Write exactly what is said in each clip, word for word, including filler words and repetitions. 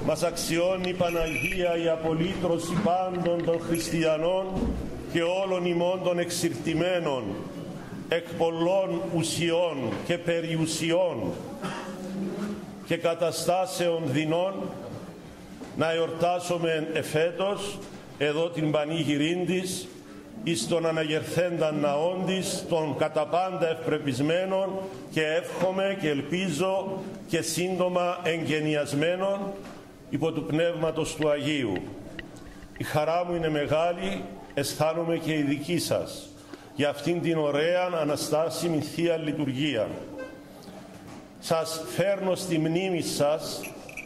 Μας αξιώνει η Παναγία η απολύτρωση πάντων των χριστιανών και όλων ημών των εξυρτημένων εκ πολλών ουσιών και περιουσιών και καταστάσεων δεινών, να εορτάσουμε εφέτος εδώ την πανήγυρήν της εις τον αναγερθένταν ναόν της, των κατά πάντα ευπρεπισμένων και εύχομαι και ελπίζω και σύντομα εγγενιασμένων υπό του Πνεύματος του Αγίου. Η χαρά μου είναι μεγάλη, αισθάνομαι και η δική σας, για αυτήν την ωραία αναστάσιμη Θεία Λειτουργία. Σας φέρνω στη μνήμη σας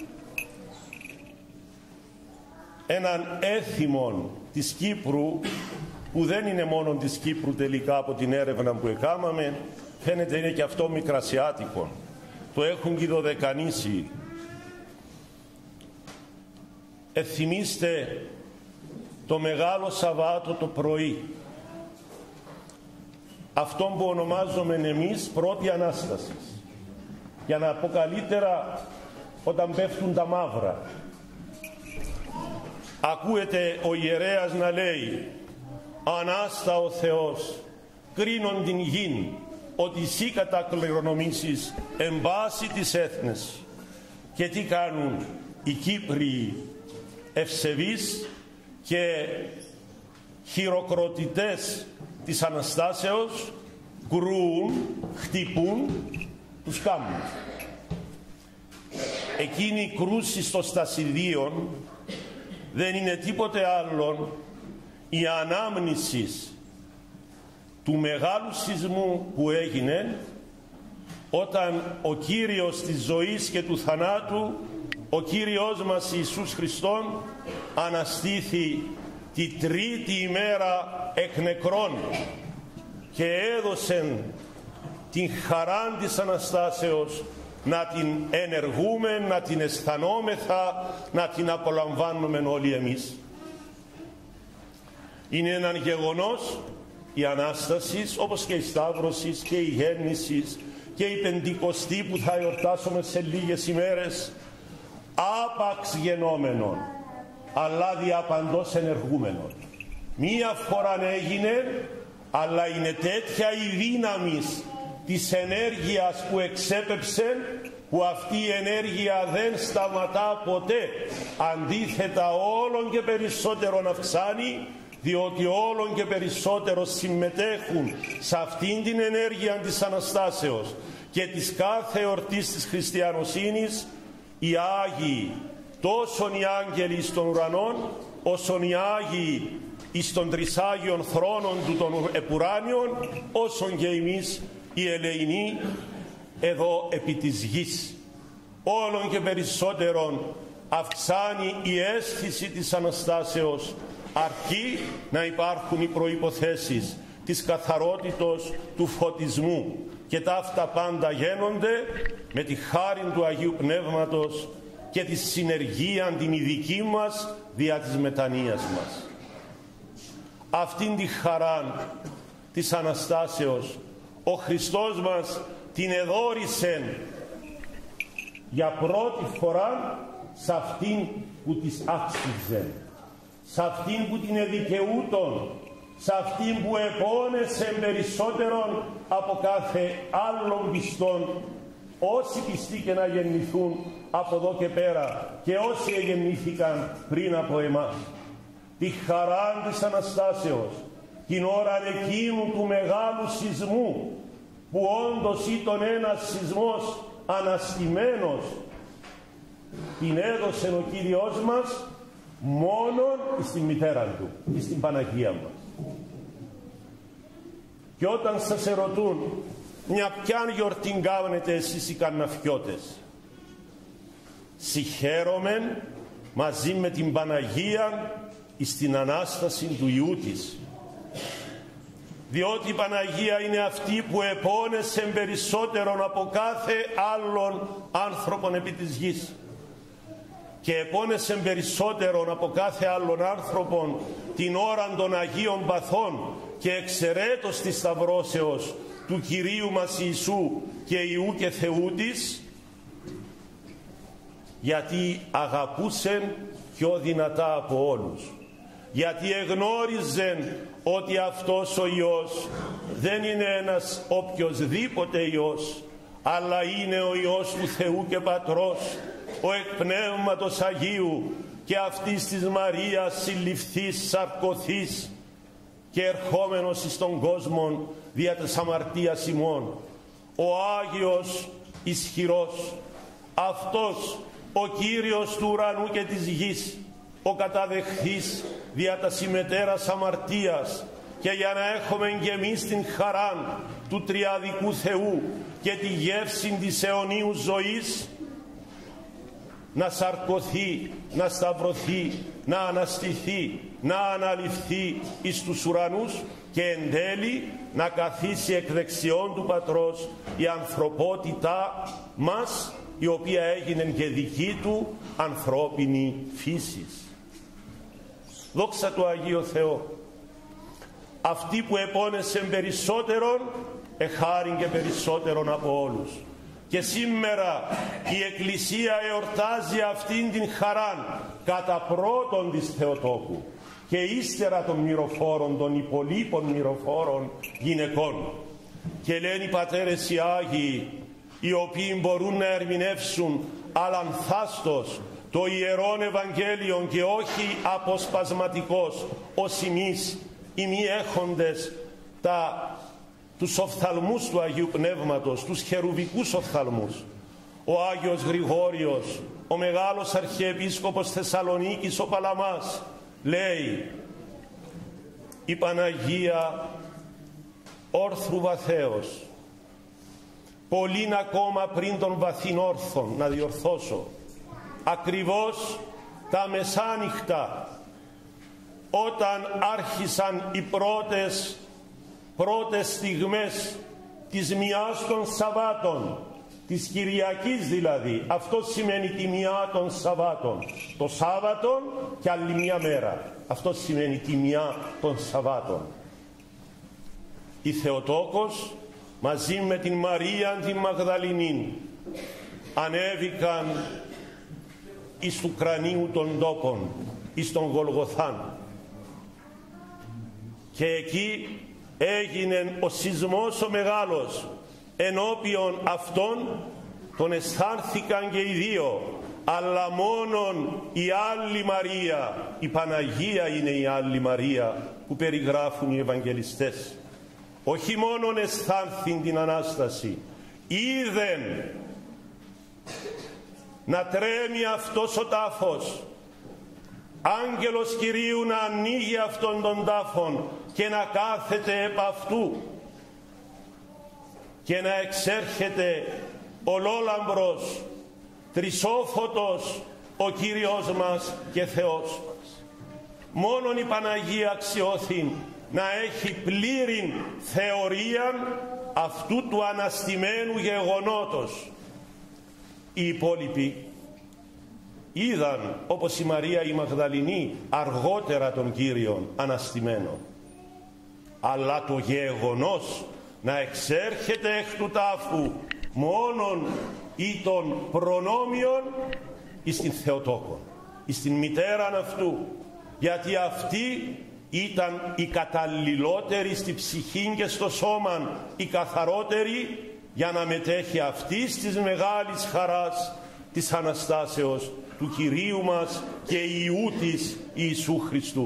έναν έθιμον της Κύπρου, που δεν είναι μόνο της Κύπρου τελικά από την έρευνα που εκάμαμε, φαίνεται είναι και αυτό μικρασιάτικο. Το έχουν και οι Δωδεκανήσιοι. Εθυμίστε το Μεγάλο Σαββάτο το πρωί, αυτό που ονομάζουμε εμείς πρώτη Ανάσταση, για να πω καλύτερα όταν πέφτουν τα μαύρα. Ακούεται ο ιερέας να λέει «Ανάστα ο Θεός, κρίνον την γην, ότι εσύ κατακληρονομήσεις εν πάση της έθνες». Και τι κάνουν οι Κύπροι ευσεβείς και χειροκροτητές της Αναστάσεως? Κρούουν, χτυπούν τους κάμπους. Εκείνη η κρούση στο στασιδίον δεν είναι τίποτε άλλον η ανάμνηση του μεγάλου σεισμού που έγινε όταν ο Κύριος της ζωής και του θανάτου, ο Κύριος μας Ιησούς Χριστόν, αναστήθη τη τρίτη ημέρα εκ νεκρών και έδωσε την χαρά της Αναστάσεως να την ενεργούμε, να την αισθανόμεθα, να την απολαμβάνουμε όλοι εμείς. Είναι έναν γεγονός η Ανάσταση, όπως και η Σταύρωση και η Γέννηση και η Πεντηκοστή που θα εορτάσουμε σε λίγες ημέρες, άπαξ γενόμενον, αλλά διαπαντός ενεργούμενον. Μία φορά έγινε, αλλά είναι τέτοια η δύναμη της ενέργειας που εξέπεψε, που αυτή η ενέργεια δεν σταματά ποτέ, αντίθετα όλον και περισσότερο αυξάνει, διότι όλον και περισσότερο συμμετέχουν σε αυτήν την ενέργεια της Αναστάσεως και της κάθε εορτής της χριστιανοσύνης οι Άγιοι, τόσον οι άγγελοι στον ουρανόν, όσον οι Άγιοι εις των τρισάγιων θρόνων του των επουράνιων, όσον και εμείς οι ελεηνοί εδώ επί της γης. Όλον και περισσότερον αυξάνει η αίσθηση της Αναστάσεως, αρκεί να υπάρχουν οι προϋποθέσεις της καθαρότητος, του φωτισμού, και τα αυτά πάντα γίνονται με τη χάρη του Αγίου Πνεύματος και τη συνεργία την ειδική μας δια της μετανοίας μας. Αυτήν τη χαρά της Αναστάσεως ο Χριστός μας την εδώρισε για πρώτη φορά σε αυτήν που της άξιζε, σε αυτήν που την εδικαιούτον, σε αυτήν που επώνεσε περισσότερον από κάθε άλλον πιστόν, όσοι πιστοί και να γεννηθούν από εδώ και πέρα και όσοι εγεννήθηκαν πριν από εμάς. Τη χαρά της Αναστάσεως, την ώρα εκείνου του μεγάλου σεισμού, που όντως ήταν ένας σεισμός αναστημένος, την έδωσε ο Κύριος μας μόνον στην μητέρα του, στην Παναγία μας. Και όταν σας ερωτούν μια ποιαν γιορτήν κάνετε εσείς οι καρναφιώτες, συγχαίρομεν μαζί με την Παναγία στην Ανάσταση του Υιού της, διότι η Παναγία είναι αυτή που επώνεσε περισσότερον από κάθε άλλον άνθρωπον επί της γης, και επώνεσε περισσότερον από κάθε άλλον άνθρωπον την ώρα των Αγίων Παθών και εξαιρέτως της Σταυρώσεως του Κυρίου μας Ιησού και Υιού και Θεού της, γιατί αγαπούσεν πιο δυνατά από όλους, γιατί εγνώριζεν ότι αυτός ο Υιός δεν είναι ένας οποιοσδήποτε Υιός, αλλά είναι ο Υιός του Θεού και Πατρός, ο εκ Πνεύματος Αγίου και αυτής της Μαρίας συλληφθής, σαρκωθής και ερχόμενος εις τον κόσμο δια της αμαρτίας ημών, ο Άγιος ισχυρός, αυτός ο Κύριος του ουρανού και της γης, ο καταδεχθής δια τα συμμετέρας αμαρτίας, και για να έχουμε και εμείς την χαρά του τριαδικού Θεού και τη γεύση της αιωνίου ζωής, να σαρκωθεί, να σταυρωθεί, να αναστηθεί, να αναλυφθεί εις τους ουρανούς και εν τέλει να καθίσει εκ δεξιών του Πατρός η ανθρωπότητά μας, η οποία έγινε και δική του ανθρώπινη φύσης. Δόξα του Αγίου Θεού. Αυτοί που επώνεσαν περισσότερον εχάριν και περισσότερον από όλους. Και σήμερα η Εκκλησία εορτάζει αυτήν την χαράν κατά πρώτον της Θεοτόκου και ύστερα των μυροφόρων, των υπολείπων μυροφόρων γυναικών. Και λένε οι πατέρες οι Άγιοι, οι οποίοι μπορούν να ερμηνεύσουν αλανθάστος το Ιερόν Ευαγγέλιο και όχι αποσπασματικός, ως εμείς οι μη έχοντες τα, τους οφθαλμούς του Αγίου Πνεύματος, τους χερουβικούς οφθαλμούς. Ο Άγιος Γρηγόριος, ο μεγάλος Αρχιεπίσκοπος Θεσσαλονίκης, ο Παλαμάς, λέει: η Παναγία όρθρου βαθέως, πολλήν ακόμα πριν των βαθύν όρθων, να διορθώσω, ακριβώς τα μεσάνυχτα, όταν άρχισαν οι πρώτες, πρώτες στιγμές της μιας των Σαββάτων, της Κυριακής δηλαδή, αυτό σημαίνει τη μια των Σαββάτων, το Σάββατο και άλλη μια μέρα, αυτό σημαίνει τη μια των Σαββάτων. Η Θεοτόκος μαζί με την Μαρία την Μαγδαληνή ανέβηκαν εις του κρανίου των τόπων, εις τον Γολγοθάν, και εκεί έγινε ο σεισμός ο μεγάλος. Ενώπιον αυτών τον αισθάνθηκαν και οι δύο, αλλά μόνον η άλλη Μαρία, η Παναγία είναι η άλλη Μαρία που περιγράφουν οι Ευαγγελιστές. Όχι μόνον αισθάνθην την Ανάσταση, είδεν να τρέμει αυτός ο τάφος, άγγελος Κυρίου να ανοίγει αυτόν τον τάφον και να κάθεται επ' αυτού και να εξέρχεται ολόλαμπρος, τρισόφωτος ο Κύριος μας και Θεός μας. Μόνον η Παναγία αξιώθην να έχει πλήρην θεωρία αυτού του αναστημένου γεγονότος. Οι υπόλοιποι είδαν, όπως η Μαρία η Μαγδαληνή, αργότερα τον Κύριον αναστημένο. Αλλά το γεγονός να εξέρχεται εκ του τάφου μόνον ή των προνόμιων εις την Θεοτόκον, εις την μητέραν αυτού, γιατί αυτή ήταν η καταλληλότερη στη ψυχή και στο σώμα, η καθαρότερη, για να μετέχει αυτής της μεγάλης χαράς της Αναστάσεως του Κυρίου μας και Υιού της Ιησού Χριστού.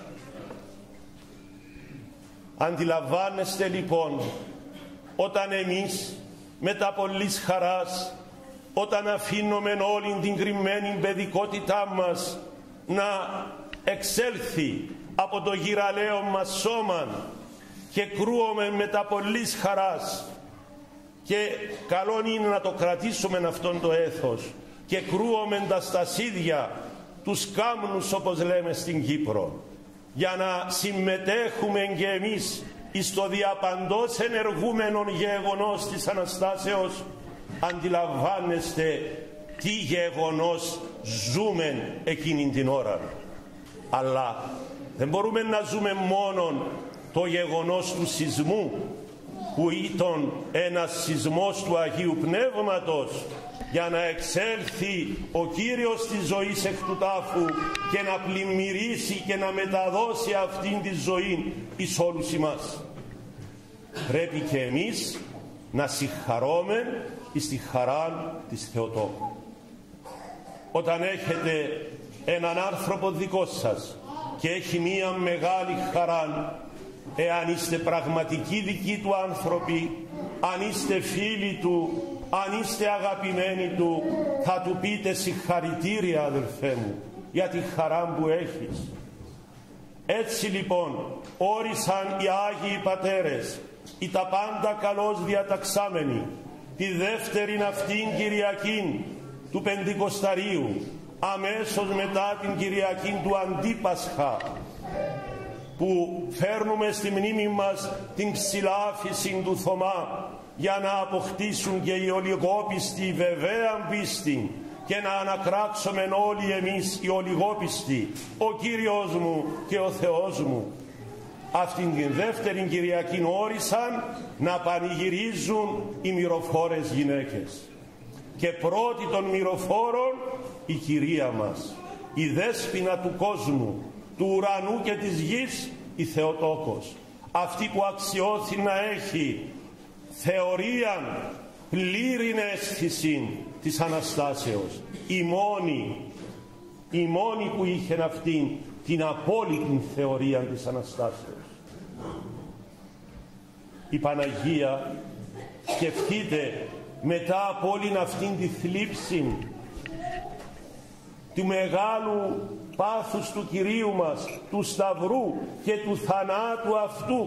Αντιλαμβάνεστε λοιπόν, όταν εμείς με τα πολλής χαράς, όταν αφήνουμε όλη την κρυμμένη παιδικότητά μας να εξέλθει από το γυραλαίο μας σώμα και κρούομαι με τα πολλής χαράς, και καλό είναι να το κρατήσουμε αυτόν το έθος, και κρούομαι τα στασίδια, τους κάμνους όπως λέμε στην Κύπρο, για να συμμετέχουμε και εμείς εις το διαπαντός ενεργούμενον γεγονός της Αναστάσεως. Αντιλαμβάνεστε τι γεγονός ζούμε εκείνη την ώρα. Αλλά δεν μπορούμε να ζούμε μόνον το γεγονός του σεισμού, που ήταν ένας σεισμός του Αγίου Πνεύματος για να εξέλθει ο Κύριος της ζωής εκ του τάφου και να πλημμυρίσει και να μεταδώσει αυτήν τη ζωή εις όλους εμάς. Πρέπει και εμείς να συγχαρώμε εις τη χαρά της Θεοτόκου. Όταν έχετε έναν άνθρωπο δικό σας και έχει μία μεγάλη χαρά, εάν είστε πραγματικοί δικοί του άνθρωποι, αν είστε φίλοι του, αν είστε αγαπημένοι του, θα του πείτε συγχαρητήρια αδελφέ μου για τη χαρά που έχεις. Έτσι λοιπόν όρισαν οι Άγιοι Πατέρες, οι τα πάντα καλώς διαταξάμενοι, τη δεύτερην αυτήν Κυριακήν του Πεντηκοσταρίου, αμέσως μετά την Κυριακή του Αντίπασχα, που φέρνουμε στη μνήμη μας την ψηλάφιση του Θωμά για να αποκτήσουν και οι ολιγόπιστοι βεβαία πίστη και να ανακράξουμε όλοι εμείς οι ολιγόπιστοι, ο Κύριος μου και ο Θεός μου. Αυτήν την δεύτερη Κυριακή όρισαν να πανηγυρίζουν οι μυροφόρες γυναίκες. Και πρώτη των μυροφόρων η Κυρία μας, η δέσποινα του κόσμου, του ουρανού και της γης, η Θεοτόκος. Αυτή που αξιώθη να έχει θεωρία πλήρην αίσθηση της Αναστάσεως. Η μόνη, η μόνη που είχε αυτή την απόλυτη θεωρία της Αναστάσεως. Η Παναγία, σκεφτείτε, μετά από όλη αυτήν τη θλίψη του μεγάλου πάθους του Κυρίου μας, του Σταυρού και του θανάτου αυτού,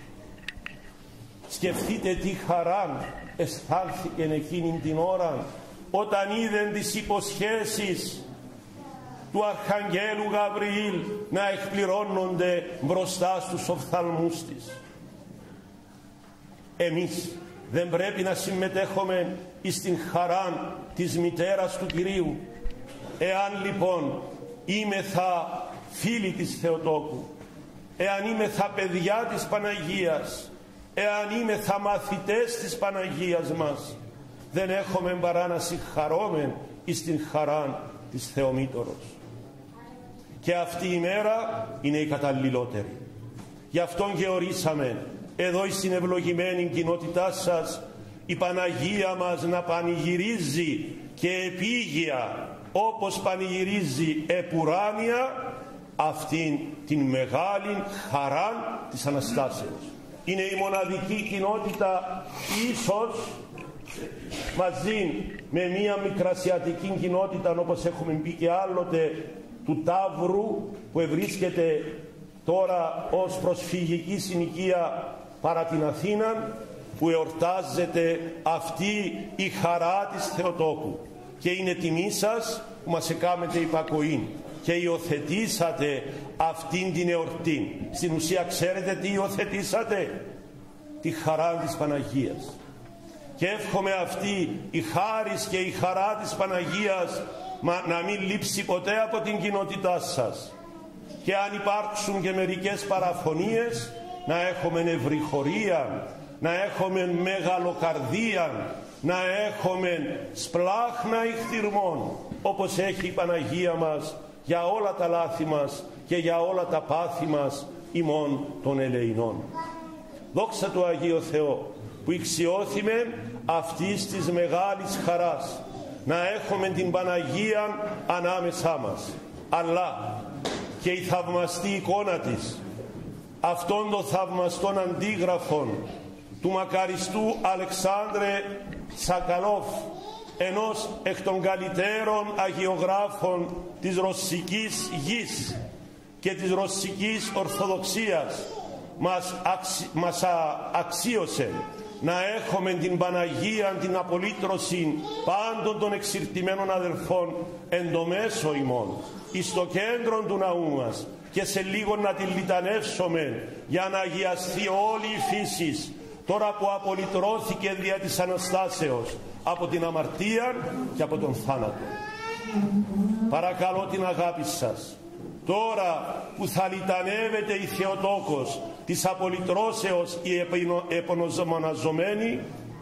σκεφτείτε τι χαρά αισθάνθηκε εκείνη την ώρα όταν είδεν τις υποσχέσεις του Αρχαγγέλου Γαβριήλ να εκπληρώνονται μπροστά στους οφθαλμούς της. Εμείς δεν πρέπει να συμμετέχουμε εις την χαρά της μητέρας του Κυρίου? Εάν λοιπόν είμεθα φίλοι της Θεοτόκου, εάν είμεθα παιδιά της Παναγίας, εάν είμεθα μαθητές της Παναγίας μας, δεν έχουμε παρά να συγχαρώμε εις την χαρά της Θεομήτωρος. Και αυτή η μέρα είναι η καταλληλότερη. Γι' αυτόν και ορίσαμε εδώ στην ευλογημένη κοινότητά σας η Παναγία μας να πανηγυρίζει και επίγεια, όπως πανηγυρίζει επουράνια, αυτήν την μεγάλη χαρά της Αναστάσεως. Είναι η μοναδική κοινότητα, ίσως μαζί με μία μικρασιατική κοινότητα, όπως έχουμε πει και άλλοτε, του Ταύρου, που ευρίσκεται τώρα ως προσφυγική συνοικία παρά την Αθήνα, που εορτάζεται αυτή η χαρά της Θεοτόκου. Και είναι τιμή σας που μας εκάμετε υπακοή και υιοθετήσατε αυτήν την εορτή. Στην ουσία ξέρετε τι υιοθετήσατε? Τη χαρά της Παναγίας. Και εύχομαι αυτή η χάρις και η χαρά της Παναγίας να μην λείψει ποτέ από την κοινότητά σας. Και αν υπάρξουν και μερικές παραφωνίες, να έχουμε ευρυχωρία, να έχουμε μεγαλοκαρδία, να έχουμε σπλάχνα ηχθυρμών, όπως έχει η Παναγία μας για όλα τα λάθη μας και για όλα τα πάθη μας ημών των ελεηνών. Δόξα του Αγίου Θεό που ηξιώθημε αυτής της μεγάλης χαράς, να έχουμε την Παναγία ανάμεσά μας, αλλά και η θαυμαστή εικόνα της, αυτόν των θαυμαστών αντίγραφων του μακαριστού Αλεξάνδρε Σακαλόφ, ενός εκ των καλύτερων αγιογράφων της ρωσικής γης και της ρωσικής ορθοδοξίας, μας, αξι... μας α... αξίωσε να έχουμε την Παναγία, την απολύτρωση πάντων των εξυρτημένων αδελφών εν το μέσο ημών, εις το κέντρο του ναού μας, και σε λίγο να την λιτανεύσουμε για να αγιαστεί όλη η φύση, τώρα που απολυτρώθηκε δια της Αναστάσεως από την αμαρτία και από τον θάνατο. Παρακαλώ την αγάπη σας, τώρα που θα λιτανεύεται η Θεοτόκος της απολυτρώσεως οι επωνομαζομένοι,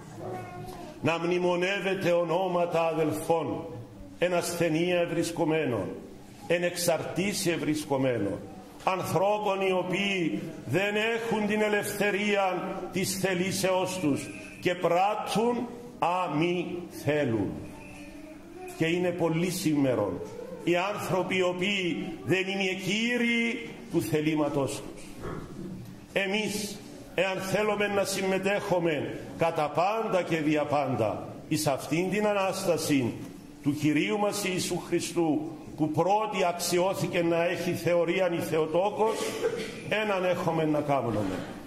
να μνημονεύετε ονόματα αδελφών, εν ασθενεία ευρισκομένων, εν εξαρτήσει ευρισκομένων, ανθρώπων οι οποίοι δεν έχουν την ελευθερία της θελήσεώς τους και πράττουν αμή θέλουν. Και είναι πολύ σήμερον οι άνθρωποι οι οποίοι δεν είναι κύριοι του θελήματός τους. Εμείς, εάν θέλουμε να συμμετέχουμε κατά πάντα και δια πάντα εις αυτήν την Ανάσταση του Κυρίου μας Ιησού Χριστού, που πρώτη αξιώθηκε να έχει θεωρίαν η Θεοτόκος, έναν έχουμε να κάνουμε: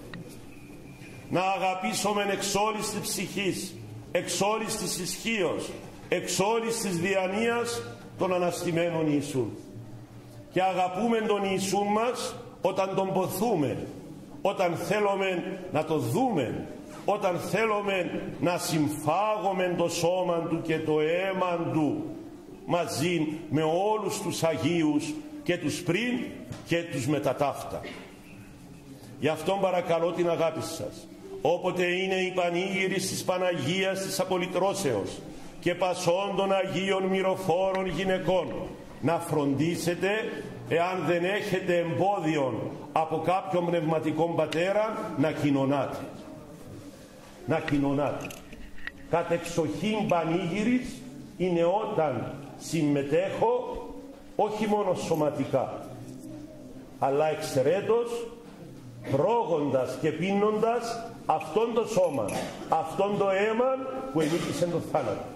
να αγαπήσουμε εξ όλης της ψυχής, εξ όλης της ισχύος, εξ όλης της διανοίας τον αναστημένον Ιησού. Και αγαπούμε τον Ιησού μας όταν τον ποθούμε, όταν θέλουμε να το δούμε, όταν θέλουμε να συμφάγουμε το σώμα του και το αίμα του μαζί με όλους τους Αγίους, και τους πριν και τους μετά ταύτα. Γι' αυτόν παρακαλώ την αγάπη σας, όποτε είναι η πανήγυρη της Παναγίας της Απολυτρώσεως και πασών των Αγίων μυροφόρων γυναικών, να φροντίσετε, εάν δεν έχετε εμπόδιον από κάποιον πνευματικό πατέρα, να κοινωνάτε. Να κοινωνάτε. Κατεξοχήν πανήγυρης είναι όταν συμμετέχω όχι μόνο σωματικά, αλλά εξαιρέτως τρώγοντας και πίνοντας αυτόν το σώμα, αυτόν το αίμα που ενίκησε το θάνατο.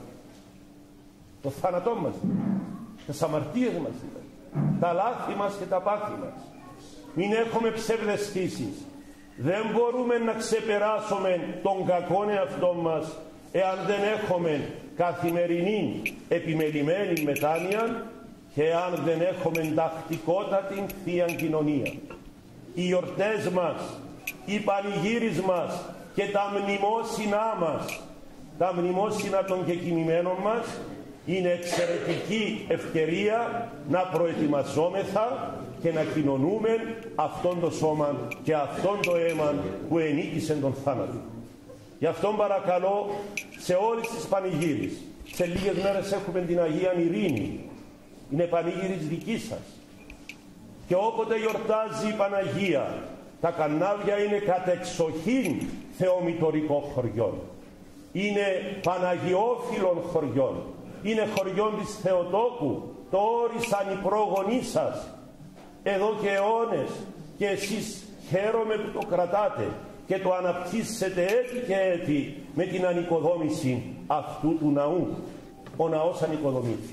Το θάνατό μας, τις αμαρτίες μας, τα λάθη μας και τα πάθη μας. Μην έχουμε ψευδαισθήσεις. Δεν μπορούμε να ξεπεράσουμε τον κακόν εαυτό μας εάν δεν έχουμε καθημερινή επιμελημένη μετάνοια και αν δεν έχουμε τακτικότατη Θεία Κοινωνία. Οι γιορτές μας, οι πανηγύρις μας και τα μνημόσυνά μας, τα μνημόσυνα των κεκοιμημένων μας, είναι εξαιρετική ευκαιρία να προετοιμαζόμεθα και να κοινωνούμε αυτόν το σώμα και αυτόν το αίμα που ενίκησε τον θάνατο. Γι' αυτόν παρακαλώ σε όλες τις πανηγύρεις. Σε λίγες μέρες έχουμε την Αγία Ειρήνη. Είναι πανηγύρις δική σας. Και όποτε γιορτάζει η Παναγία, τα κανάβια είναι κατεξοχήν θεομητορικών χωριών. Είναι παναγιόφιλων χωριών. Είναι χωριών της Θεοτόκου. Το όρισαν οι πρόγονείς σας εδώ και αιώνες, και εσείς χαίρομαι που το κρατάτε και το αναπτύσσετε έτη και έτη με την ανοικοδόμηση αυτού του ναού. Ο ναός ανοικοδομείται.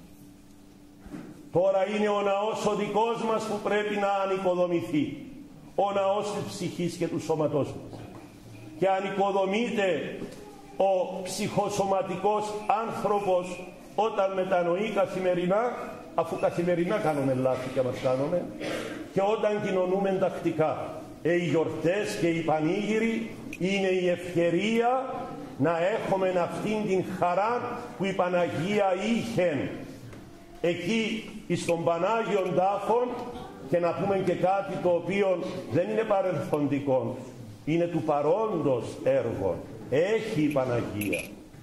Τώρα είναι ο ναός ο δικός μας που πρέπει να ανοικοδομηθεί. Ο ναός της ψυχής και του σώματός μας. Και ανοικοδομείται ο ψυχοσωματικός άνθρωπος όταν μετανοεί καθημερινά, αφού καθημερινά κάνουμε λάθη και μας κάνουμε, και όταν κοινωνούμε τακτικά. Ε, οι γιορτές και οι πανήγυροι είναι η ευκαιρία να έχουμε αυτήν την χαρά που η Παναγία είχε εκεί στον Πανάγιον Τάφον. Και να πούμε και κάτι το οποίο δεν είναι παρελθοντικό, είναι του παρόντος έργο. Έχει η Παναγία.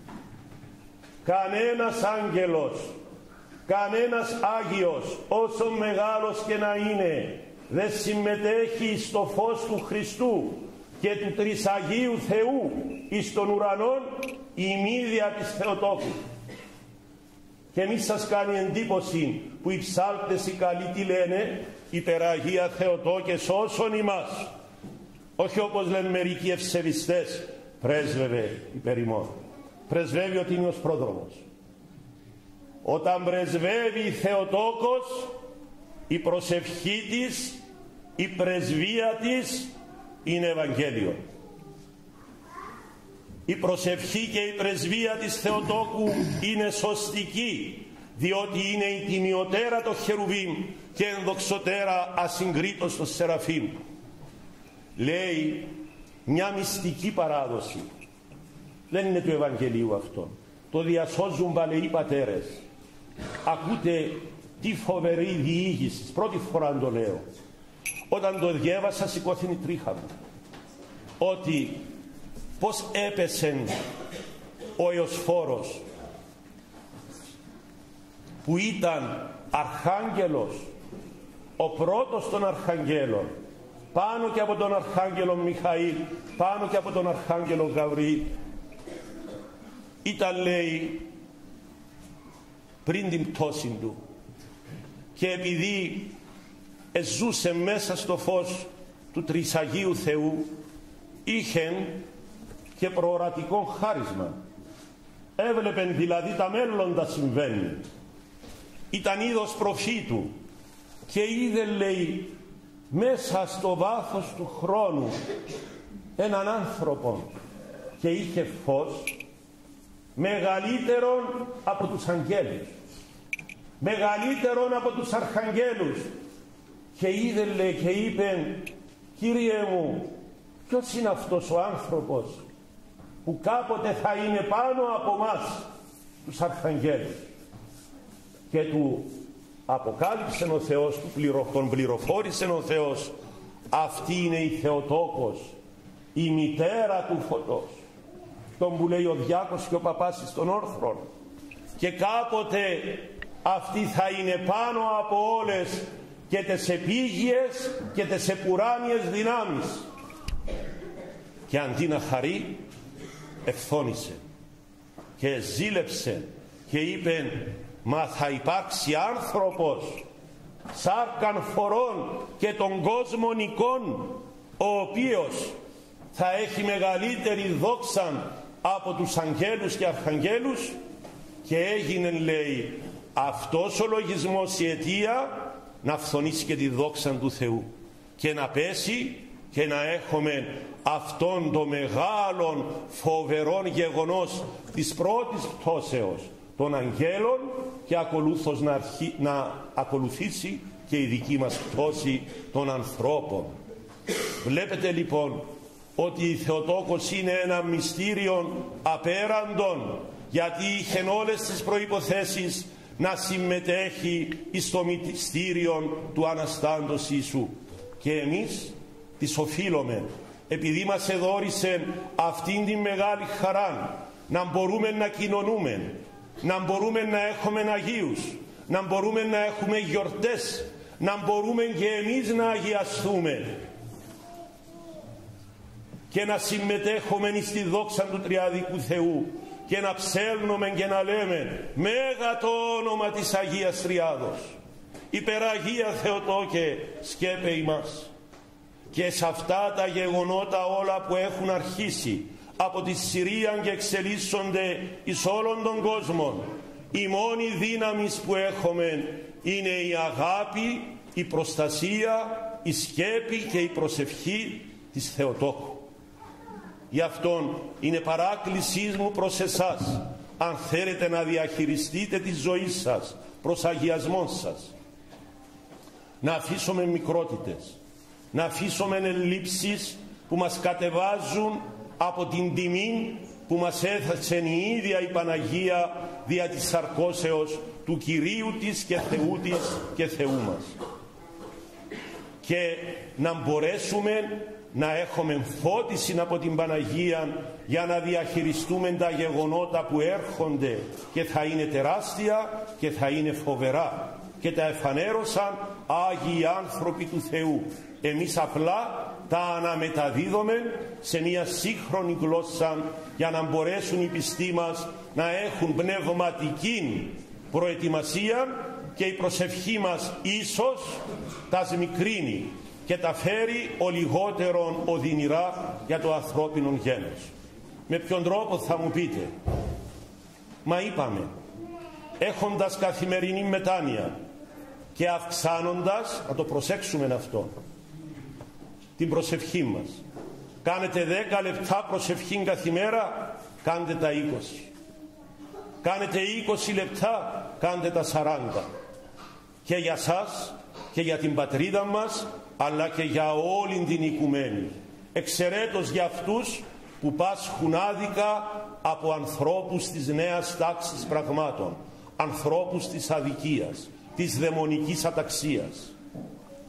Κανένας άγγελος, κανένας Άγιος, όσο μεγάλος και να είναι, δεν συμμετέχει στο φως του Χριστού και του Τρισαγίου Θεού εις των ουρανών η μύδια της Θεοτόκου. Και μη σας κάνει εντύπωση που οι ψάλτες οι καλοί τι λένε: υπεραγία Θεοτόκε σώσον ημάς. Όχι όπως λένε μερικοί ευσεβιστές, πρέσβευε υπέρ ημών. Πρεσβεύει ο Τίμιος Πρόδρομος. Όταν πρεσβεύει η Θεοτόκος, η προσευχή της, η πρεσβεία της είναι Ευαγγέλιο. Η προσευχή και η πρεσβεία της Θεοτόκου είναι σωστική, διότι είναι η τιμιωτέρα το χερουβίμ και ενδοξωτέρα ασυγκρίτως το σεραφείμ. Λέει μια μυστική παράδοση, δεν είναι του Ευαγγελίου αυτό, το διασώζουν παλαιοί πατέρες. Ακούτε τι φοβερή διήγηση, πρώτη φορά το λέω. Όταν το διέβασα σηκώθηκε η τρίχα μου. Ότι πώς έπεσε ο Ιωσφόρος, που ήταν αρχάγγελος, ο πρώτος των αρχαγγέλων, πάνω και από τον αρχάγγελο Μιχαήλ, πάνω και από τον αρχάγγελο Γαβριήλ. Ήταν, λέει, πριν την πτώση του, και επειδή εζούσε μέσα στο φως του Τρισαγίου Θεού, είχε και προορατικό χάρισμα. Έβλεπεν δηλαδή τα μέλλοντα συμβαίνει. Ήταν είδος προφήτου και είδε, λέει, μέσα στο βάθος του χρόνου έναν άνθρωπο και είχε φως μεγαλύτερον από τους αγγέλους, μεγαλύτερον από τους αρχαγγέλους, και είδε, λέει, και είπε, Κύριε μου, ποιος είναι αυτός ο άνθρωπος που κάποτε θα είναι πάνω από μας τους αρχαγγέλους? Και του αποκάλυψε ο Θεός, τον πληροφόρησε ο Θεός, αυτή είναι η Θεοτόκος, η μητέρα του φωτός, τον που λέει ο διάκος και ο παπάς στον όρθρον, και κάποτε αυτή θα είναι πάνω από όλες και τες επίγειες και τες επουράνιες δυνάμεις. Και αντί να χαρεί, ευθόνησε και ζήλεψε και είπε, μα θα υπάρξει άνθρωπος σάρκαν φορών και των κόσμων εικόν, ο οποίος θα έχει μεγαλύτερη δόξα από τους αγγέλους και αρχαγγέλους? Και έγινε, λέει, αυτός ο λογισμός η αιτία να φθονήσει και τη δόξα του Θεού και να πέσει και να έχουμε αυτόν το μεγάλον φοβερόν γεγονός της πρώτης πτώσεως των αγγέλων, και ακολούθως να, αρχί, να ακολουθήσει και η δική μας πτώση των ανθρώπων. Βλέπετε λοιπόν ότι η Θεοτόκος είναι ένα μυστήριο απέραντον, γιατί είχε όλες τις προϋποθέσεις να συμμετέχει στο μυστήριο του Αναστάντος Ιησού. Και εμείς τις οφείλουμε, επειδή μας εδόρισε αυτήν την μεγάλη χαρά, να μπορούμε να κοινωνούμε, να μπορούμε να έχουμε Αγίους, να μπορούμε να έχουμε γιορτές, να μπορούμε και εμείς να αγιαστούμε και να συμμετέχουμε στη δόξα του Τριαδικού Θεού και να ψέλνουμε και να λέμε μέγα το όνομα της Αγίας Τριάδος, υπεραγία Θεοτόκε σκέπε ημάς. Και σε αυτά τα γεγονότα όλα που έχουν αρχίσει από τη Συρία και εξελίσσονται εις όλων των κόσμων, η μόνη δύναμη που έχουμε είναι η αγάπη, η προστασία, η σκέπη και η προσευχή της Θεοτόκου. Γι' αυτόν είναι παράκλησή μου προς εσάς, αν θέλετε να διαχειριστείτε τη ζωή σας προς αγιασμό σας, να αφήσουμε μικρότητες, να αφήσουμε ελλείψεις που μας κατεβάζουν από την τιμή που μας έθεσε η ίδια η Παναγία δια της σαρκώσεως του Κυρίου της και Θεού της και Θεού μας, και να μπορέσουμε να έχουμε φώτιση από την Παναγία για να διαχειριστούμε τα γεγονότα που έρχονται και θα είναι τεράστια και θα είναι φοβερά, και τα εφανέρωσαν Άγιοι άνθρωποι του Θεού. Εμείς απλά τα αναμεταδίδουμε σε μια σύγχρονη γλώσσα για να μπορέσουν οι πιστοί μας να έχουν πνευματική προετοιμασία, και η προσευχή μας ίσως τα σμικρύνει και τα φέρει ο λιγότερον οδυνηρά για το ανθρώπινο γένος. Με ποιον τρόπο θα μου πείτε? Μα είπαμε, έχοντας καθημερινή μετάνοια και αυξάνοντας, να το προσέξουμε αυτό, την προσευχή μας. Κάνετε δέκα λεπτά προσευχή καθημέρα, κάντε τα είκοσι. Κάνετε είκοσι λεπτά, κάντε τα σαράντα. Και για σας και για την πατρίδα μας, αλλά και για όλη την οικουμένη. Εξαιρέτως για αυτούς που πάσχουν άδικα από ανθρώπους της νέας τάξης πραγμάτων, ανθρώπους της αδικίας, της δαιμονικής αταξίας.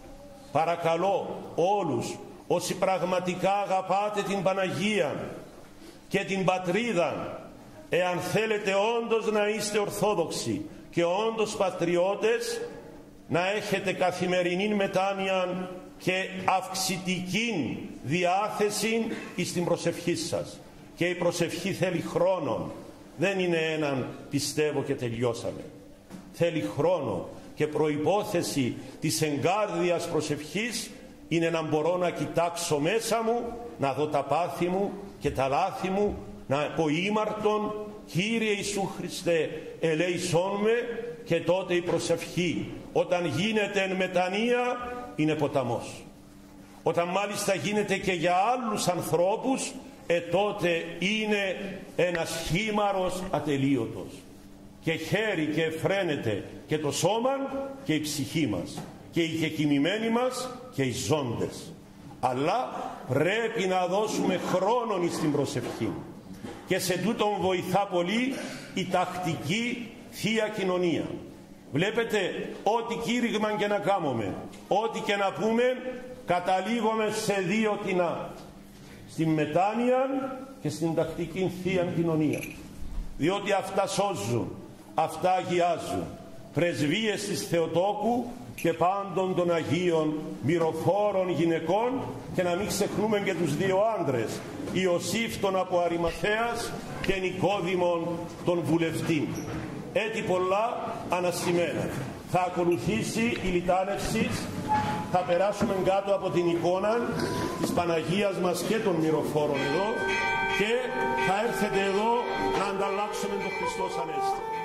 παρακαλώ όλους όσοι πραγματικά αγαπάτε την Παναγία και την πατρίδα, εάν θέλετε όντως να είστε Ορθόδοξοι και όντως πατριώτες, να έχετε καθημερινή μετάνοια και αυξητική διάθεση στην προσευχή σας. Και η προσευχή θέλει χρόνο. Δεν είναι έναν πιστεύω και τελειώσαμε. Θέλει χρόνο, και προϋπόθεση της εγκάρδιας προσευχής είναι να μπορώ να κοιτάξω μέσα μου, να δω τα πάθη μου και τα λάθη μου, να πω ήμαρτον, Κύριε Ιησού Χριστέ, ελέησόν με, και τότε η προσευχή, όταν γίνεται εν μετανία, είναι ποταμός. Όταν μάλιστα γίνεται και για άλλους ανθρώπους, ε τότε είναι ένας χήμαρος ατελείωτος. Και χαίρει και εφραίνεται και το σώμα και η ψυχή μας, και οι κεκοιμημένοι μας και οι ζώντες. Αλλά πρέπει να δώσουμε χρόνον στην προσευχή. Και σε τούτον βοηθά πολύ η τακτική Θεία Κοινωνία. Βλέπετε, ό,τι κήρυγμα και να κάνουμε, ό,τι και να πούμε, καταλήγουμε σε δύο κοινά: στην μετάνοια και στην τακτική Θεία Κοινωνία. Διότι αυτά σώζουν, αυτά αγιάζουν. Πρεσβείες της Θεοτόκου και πάντων των Αγίων μυροφόρων γυναικών, και να μην ξεχνούμε και τους δύο άντρες, Ιωσήφ τον από Αριμαθέας και Νικόδημον τον βουλευτή. Έτσι πολλά ανασημένα. Θα ακολουθήσει η λιτάνευση, θα περάσουμε κάτω από την εικόνα της Παναγίας μας και των μυροφόρων εδώ, και θα έρθετε εδώ να ανταλλάξουμε τον Χριστός Ανέστη.